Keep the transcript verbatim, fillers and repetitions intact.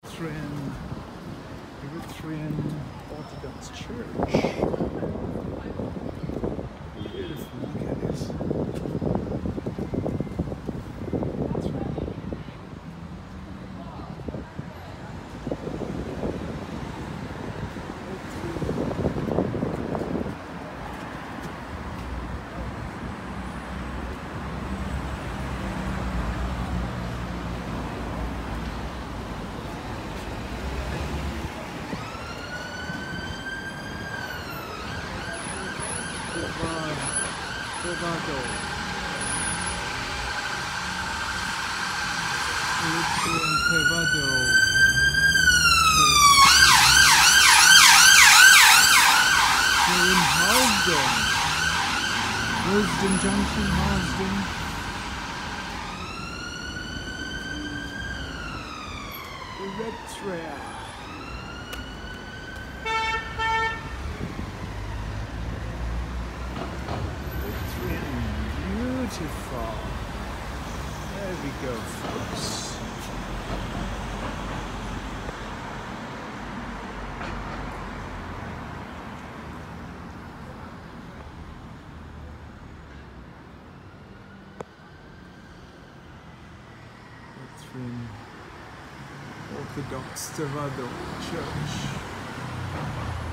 Eritrean, Eritrean Orthodox Church. Beautiful, look at this. Bravado. Eritrean Bravado Church. We're in Harlesden. Harlesden Junction, Harlesden. Eritrea. Beautiful. There we go, folks. Eritrean Orthodox Stavado Church.